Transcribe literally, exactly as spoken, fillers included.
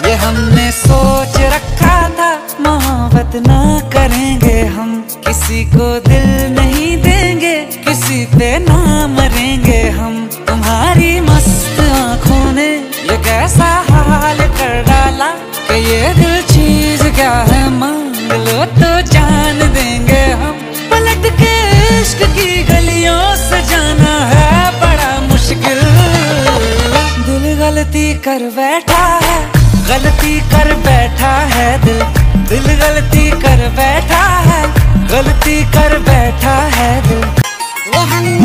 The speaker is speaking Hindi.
ये हमने सोच रखा था मोहब्बत ना करेंगे हम, किसी को दिल नहीं देंगे, किसी पे ना मरेंगे हम। तुम्हारी मस्त आंखों ने ये कैसा हाल कर डाला कि ये दिल चीज क्या है, मांग लो तो जान देंगे हम। पलट के इश्क की गलियों से जाना है बड़ा मुश्किल। दिल गलती कर बैठा है, गलती कर बैठा है दिल, दिल गलती कर बैठा है, गलती कर बैठा है दिल।